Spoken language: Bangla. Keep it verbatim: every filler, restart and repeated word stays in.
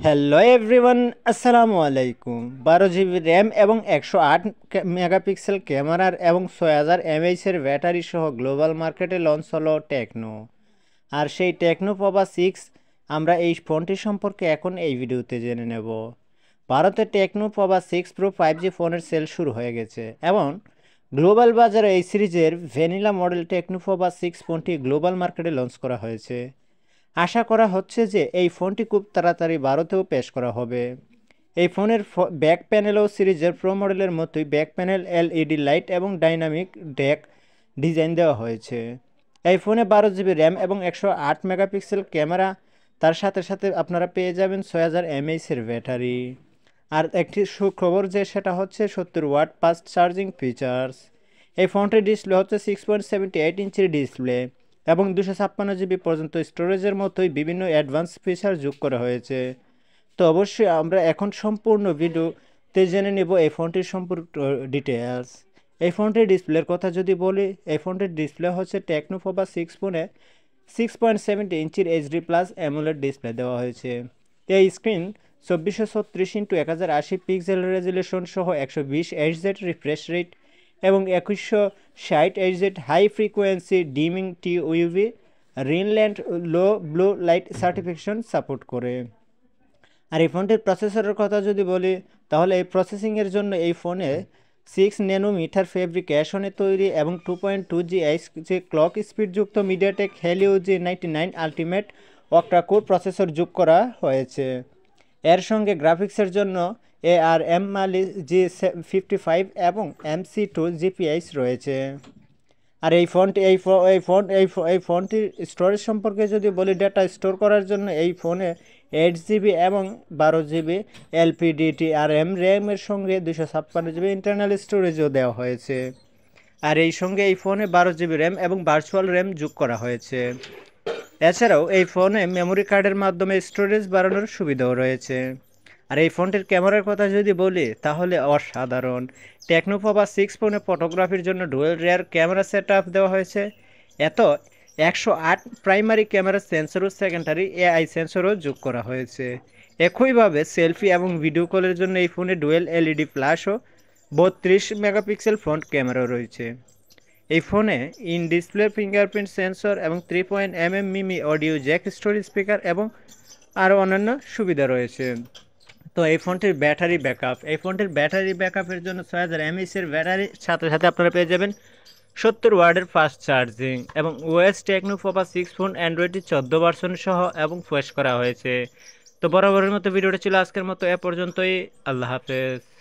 হ্যালো এভরিওয়ান, আসসালামু আলাইকুম। বারো জিবি র্যাম এবং একশো আট মেগাপিক্সেল ক্যামেরার এবং ছয় হাজার এমএইচের ব্যাটারি সহ গ্লোবাল মার্কেটে লঞ্চ হলো টেকনো। আর সেই টেকনো পবা সিক্স আমরা এই ফোনটি সম্পর্কে এখন এই ভিডিওতে জেনে নেব। ভারতে Tecno Pova six pro five G ফোনের সেল শুরু হয়ে গেছে এবং গ্লোবাল বাজারে এই সিরিজের vanilla model Tecno Pova six ফোনটি গ্লোবাল মার্কেটে লঞ্চ করা হয়েছে। আশা করা হচ্ছে যে এই ফোনটি খুব তাড়াতাড়ি ভারতেও পেশ করা হবে। এই ফোনের ব্যাক প্যানেলও সিরিজের প্রো মডেলের মতোই ব্যাক প্যানেল এলইডি লাইট এবং ডাইনামিক ডেক ডিজাইন দেওয়া হয়েছে। এই ফোনে বারো জিবি র্যাম এবং একশো আট মেগাপিক্সেল ক্যামেরা, তার সাথে সাথে আপনারা পেয়ে যাবেন ছয় হাজার এমএইচের ব্যাটারি। আর একটি সুখবর যে সেটা হচ্ছে সত্তর ওয়াট ফাস্ট চার্জিং ফিচার্স। এই ফোনটির ডিসপ্লে হচ্ছে সিক্স পয়েন্ট সেভেন্টি এইট ইঞ্চির ডিসপ্লে এবং দুশো ছাপ্পান্ন জিবি পর্যন্ত স্টোরেজের মতোই বিভিন্ন অ্যাডভান্স ফিচার যোগ করা হয়েছে। তো অবশ্যই আমরা এখন সম্পূর্ণ ভিডিওতে জেনে নেব এই ফোনটির সম্পূর্ণ ডিটেলস। এই ফোনটির ডিসপ্লের কথা যদি বলি, এই ফোনটির ডিসপ্লে হচ্ছে টেকনো পবা সিক্স ফোনে সিক্স পয়েন্ট সেভেন্টি ইঞ্চির এইচডি প্লাস অ্যামোলেড ডিসপ্লে দেওয়া হয়েছে। এই স্ক্রিন চব্বিশশো ছত্রিশ ইন্টু এক হাজার আশি পিক্সেল রেজুলেশন সহ একশো বিশ এইচজেড রিফ্রেশ রেট এবং একুশশো ষাট HZ high frequency dimming T UV Rheinland low blue light certification support করে। আর এই ফোনটির প্রসেসরের কথা যদি বলি, তাহলে এই প্রসেসিংয়ের জন্য এই ফোনে সিক্স ন্যানোমিটার ফেব্রিকেশনে তৈরি এবং two point two G H যে ক্লক স্পিডযুক্ত MediaTek Helio G ninety nine ultimate octacore processor যোগ করা হয়েছে। এর সঙ্গে গ্রাফিক্সের জন্য A R M Mali G fifty five এবং এম সি টু জিপিএইচ রয়েছে। আর এই ফোনটি এই এই ফোন এই এই ফোনটির স্টোরেজ সম্পর্কে যদি বলি, ডেটা স্টোর করার জন্য এই ফোনে এইট জিবি এবং বারো জিবি এলপিডিটি আর এম র্যামের সঙ্গে দুশো ছাপ্পান্ন জিবি ইন্টারনাল স্টোরেজও দেওয়া হয়েছে। আর এই সঙ্গে এই ফোনে বারো জিবি র্যাম এবং ভার্চুয়াল র্যাম যোগ করা হয়েছে। এছাড়াও এই ফোনে মেমোরি কার্ডের মাধ্যমে স্টোরেজ বাড়ানোর সুবিধাও রয়েছে। আর এই ফোনটির ক্যামেরার কথা যদি বলি, তাহলে অসাধারণ। টেকনো পবা সিক্স ফোনে ফটোগ্রাফির জন্য dual rear camera set up দেওয়া হয়েছে। এত একশো আট প্রাইমারি ক্যামেরা সেন্সর ও সেকেন্ডারি এআই সেন্সরও যোগ করা হয়েছে। একইভাবে সেলফি এবং ভিডিও কলের জন্য এই ফোনে ডুয়েল এলইডি ফ্ল্যাশ ও বত্রিশ মেগাপিক্সেল ফ্রন্ট ক্যামেরাও রয়েছে। এই ফোনে ইন ডিসপ্লে ফিঙ্গারপ্রিন্ট সেন্সর এবং থ্রি পয়েন্ট এম এম মিমি অডিও জ্যাক স্টোরেজ স্পিকার এবং আরও অন্যান্য সুবিধা রয়েছে। তো এই ফোনটির ব্যাটারি ব্যাকআপ, এই ফোনটির ব্যাটারি ব্যাকআপের জন্য ছয় হাজার এমএইচের ব্যাটারির সাথে সাথে আপনারা পেয়ে যাবেন সত্তর ওয়াটের ফাস্ট চার্জিং এবং OS Tecno Pova six phone অ্যান্ড্রয়েডটি চোদ্দো ভার্সন সহ এবং পেশ করা হয়েছে। তো বরাবরের মতো ভিডিওটা ছিল আজকের মতো এ পর্যন্তই। আল্লাহ হাফেজ।